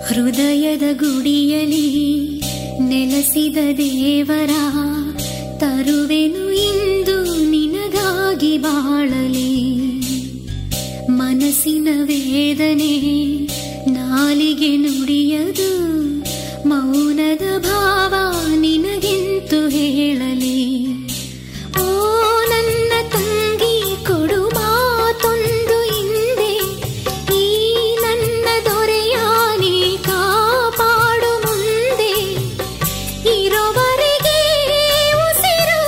ಹೃದಯದ ಗುಡಿಯಲಿ ನೆಲೆಸಿದ ದೇವರ ತರುವೆನು ಇಂದು ನಿನಗಾಗಿ ಬಾಳಲಿ. ಮನಸ್ಸಿನ ವೇದನೆ ನಾಲಿಗೆ ನುಡಿಯದು, ಮೌನದ ಭಾವ ನಿನಗೆಂತು ಹೇಳಲಿ. ಓ ನನ್ನ ತಂಗಿ ಕೊಡು ಮಾತೊಂದು ಹಿಂದೆ, ಈ ನನ್ನ ದೊರೆಯ ನೀ ಕಾಪಾಡು ಮುಂದೆ. ಇರೋವರೆಗೆ ಉಸಿರು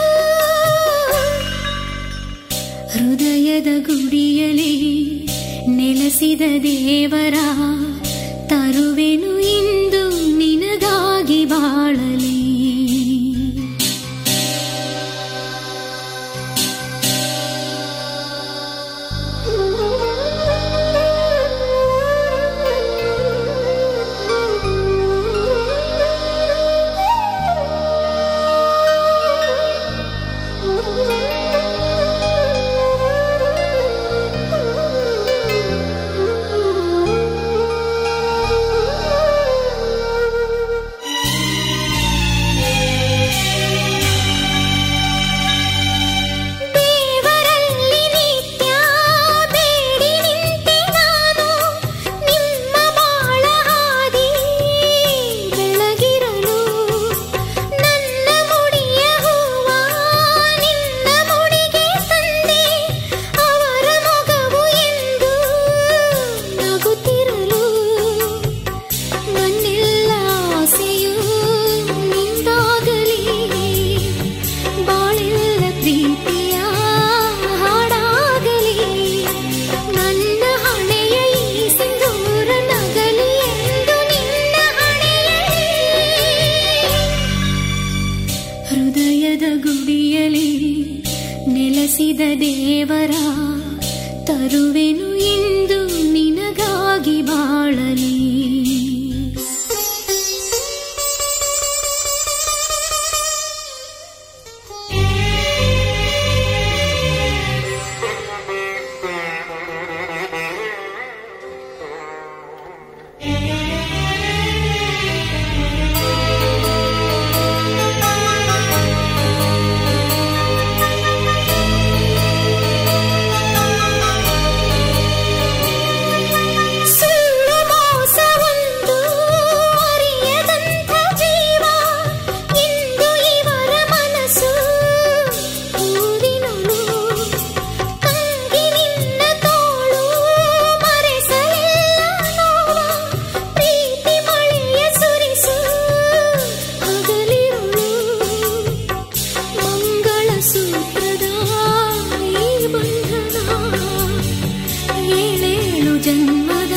ಹೃದಯದ ಗುಡಿಯಲಿ ನೆಲೆಸಿದ ದೇವರ ತರುವೆನು ಇಂದು ನಿನಗಾಗಿ ಬಾಳಲಿ. ಹೃದಯದ ಗುಡಿಯಲಿ ನೆಲೆಸಿದ ದೇವರ ತರುವೆನು ಇಂದು ನಿನಗಾಗಿ ಬಾಳಲಿ. ಜನ್ಮದ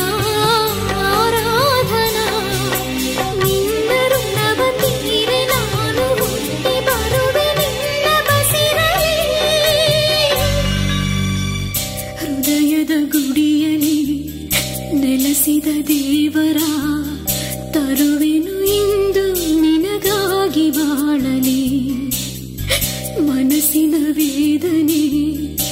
ಆರಾಧನಾ ನಿನ್ನ ಋಣವ ತೀರೆ ನಾನು ಹುಟ್ಟಿ ಬರುವೆ ನಿನ್ನ ಬಸಿರಲಿ. ಹೃದಯದ ಗುಡಿಯಲಿ ನೆಲೆಸಿದ ದೇವರ ತರುವೆನು ಇಂದು ನಿನಗಾಗಿ ಬಾಳಲಿ. ಮನಸ್ಸಿನ ವೇದನೆ